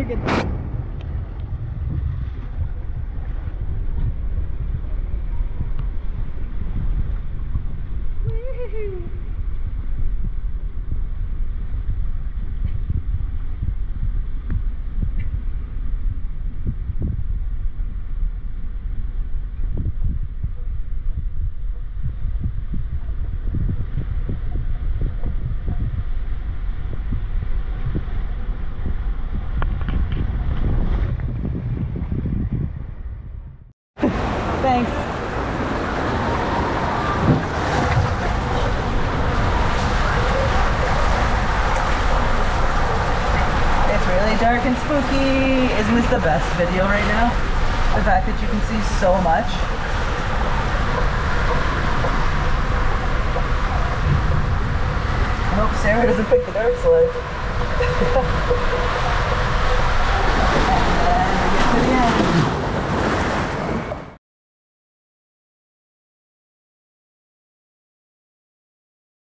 Look at that. Thanks. It's really dark and spooky. Isn't this the best video right now? The fact that you can see so much. I hope Sarah doesn't pick the dark slide.